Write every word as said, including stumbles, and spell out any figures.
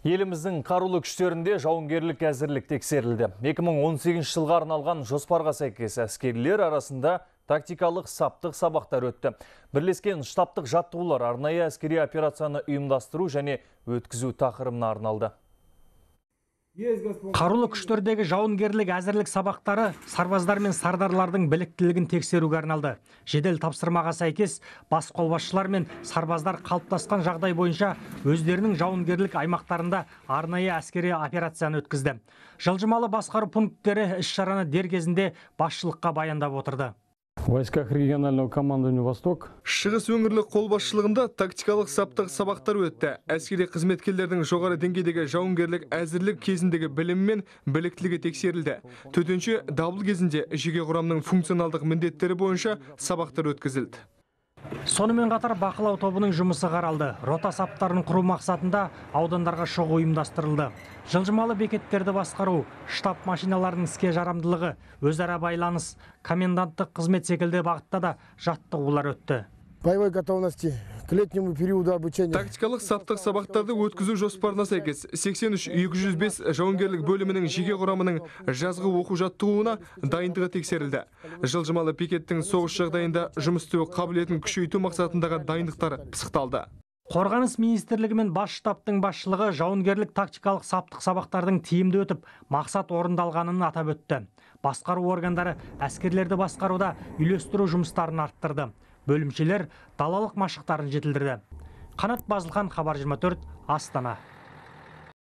Еліміздің қарулы күштерінде жауынгерлік әзірлік тексерілді. екі мың он сегізінші жылға арналған жоспарға сәйкес әскерилер арасында тактикалық саптық сабақтар өтті. Бірлескен штабтық жаттығулар арнайы әскери операцияны ұйымдастыру және өткізу тақырыбына арналды. Қарулы күштердегі жауынгерлік әзірлік сабақтары сарбаздар мен сардарлардың біліктілігін тексеруге арналды. Жедел тапсырмаға сәйкес бас қолбасшылар мен сарбаздар қалыптасқан жағдай бойынша өздерінің жауынгерлік аймақтарында арнайы әскери операцияны өткізді. Жылжымалы басқару пункттері іс-шараны дер кезінде басшылыққа баяндап отырды. В войсках регионального командования «Восток» Шығыс өңірлік қолбасшылығында тактикалық саптық сабақтар өтті. Әскери қызметкерлердің жоғары деңгейдегі жауынгерлік әзірлік кезіндегі білімі мен біліктілігі тексерілді. Төтенше дабыл кезінде жеке құрамның функционалдық міндеттері бойынша сабақтар өткізілді. Сонымен қатар бақылау тобының жұмысы қаралды. Рота саптарын құру мақсатында аудандарға шығу ұйымдастырылды. Жылжымалы бекеттерді басқару, штаб машиналарының іске жарамдылығы, өзара байланыс, коменданттық қызмет секілді бағытта да жаттығулар өтті. Боевой готовности к летнему периоду обучения. Тактикалық саптық сабақтарды өткізу жоспарына сәйкес сексен үш екі жүз бес жауынгерлік бөлімінің жеке құрамының жазғы оқу жаттығуына дайындығы тексерілді. Жылжымалы бекеттің соғыс жағдайында жұмыс істеу қабілетін күшейту мақсатындағы дайындықтар пысықталды. Қорғаныс министрлігі мен бас штабтың басшылығы жауынгерлік тактикалық саптық сабақтардың тиімді өтіп, мақсат орындалғанын атап өтті. Басқару органдары әскерлерді басқаруда үйлестіру жұмыстарын арттырды. Бөлімшелер далалық машықтарын жетілдірді. Қанат Базылхан, Хабар жиырма төрт, Астана.